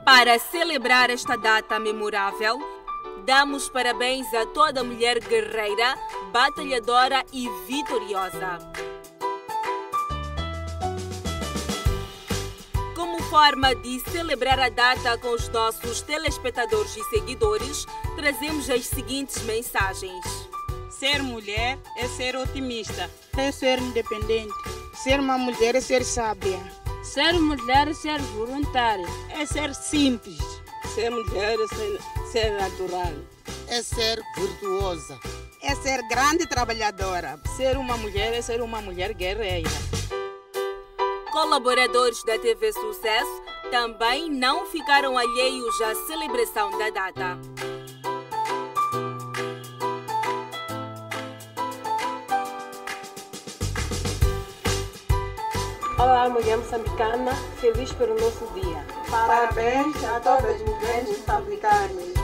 Para celebrar esta data memorável, damos parabéns a toda mulher guerreira, batalhadora e vitoriosa. Como forma de celebrar a data com os nossos telespectadores e seguidores, trazemos as seguintes mensagens. Ser mulher é ser otimista. É ser independente. Ser uma mulher é ser sábia. Ser mulher é ser voluntária. É ser simples. Ser mulher é ser natural. É ser virtuosa. É ser grande trabalhadora. Ser uma mulher é ser uma mulher guerreira. Colaboradores da TV Sucesso também não ficaram alheios à celebração da data. Olá, mulher moçambicana, feliz pelo nosso dia. Parabéns a todas as mulheres moçambicanas.